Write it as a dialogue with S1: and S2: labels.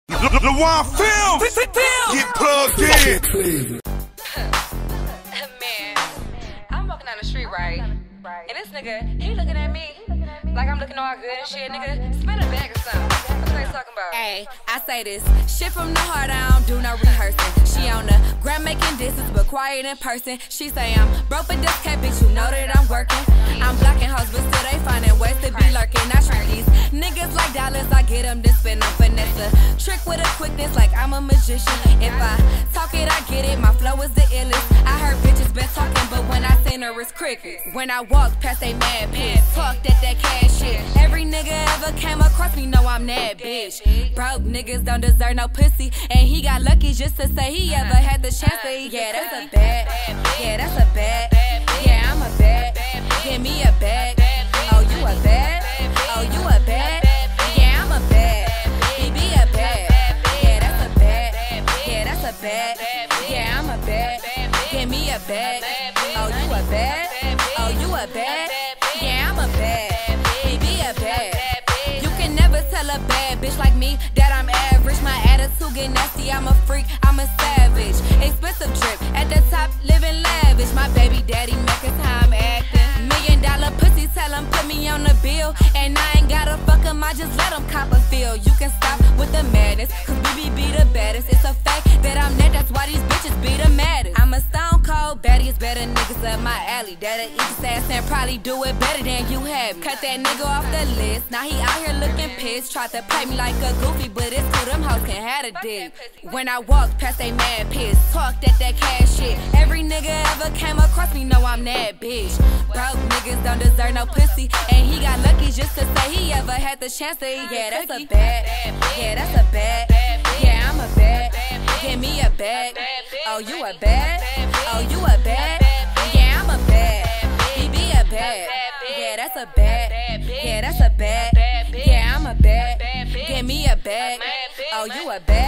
S1: Lawaun film! Get plugged in!
S2: Man, I'm walking down the street, right? And this nigga, he looking at me like I'm looking all good and shit, nigga. Spin a bag or something. That's what they talking about. Hey, I say this shit from the heart, I don't do no rehearsing. She on the gram making distance, but quiet in person. She say I'm broke, but this cat bitch, you know that I'm working. I'm blocking hoes, but still they finding ways to be lurking. I treat these niggas like dollars, I get them, then spin them, finesse a trick with a quickness like I'm a magician. If I talk it, I get it, my flow is the illest. I heard bitches been talking, but when I seen her, it's crickets. When I walk past they mad pants, talked that cash shit. Every nigga ever came across me know I'm that bitch. Broke niggas don't deserve no pussy, and he got lucky just to say he ever had the chance to. Yeah, that's a bad, yeah, that's a bad, yeah, I'm a bad, give me a bag. Oh, you a bad, oh, you a bad, yeah, I'm a bad, he be a bad, yeah, that's a bad, yeah, that's a bad, yeah, I'm a bad, give me a bag. Oh, you a bad, oh, you a bad, yeah, I'm a bad, he be a bad. You can never tell a bad bitch like me that I'm average. My attitude get nasty, I'm a freak, I'm a savage. Expensive trip, at the top, living lavish. My baby daddy make a time acting. $1 million pussy, tell him put me on the bill. And I ain't gotta fuck him, I just let him cop a feel. You can stop with the madness, cause BB be the baddest. It's a fact that I'm net, that's why these bitches be the maddest. I'm a stone cold baddie, it's better niggas up my alley. That'll eat his ass and probably do it better than you have. Cut that nigga off the list, now he out here looking pissed. Tried to play me like a goofy, but it's cool, them hoes can have a dick. When I walk past they mad pissed, talk that cash shit. Every nigga ever came across me know I'm that bitch. Broke niggas don't deserve no pussy, and he got lucky just to say he ever had the chance to. Yeah, that's a bad, yeah, that's a bad, yeah, I'm a bad, give me a bag. Oh, you a bad, oh, you a bad, yeah, I'm a bad, he be a bad, yeah, that's a bad, yeah, that's a bad, yeah, I'm a bad, give me a bag. Oh, you a bad.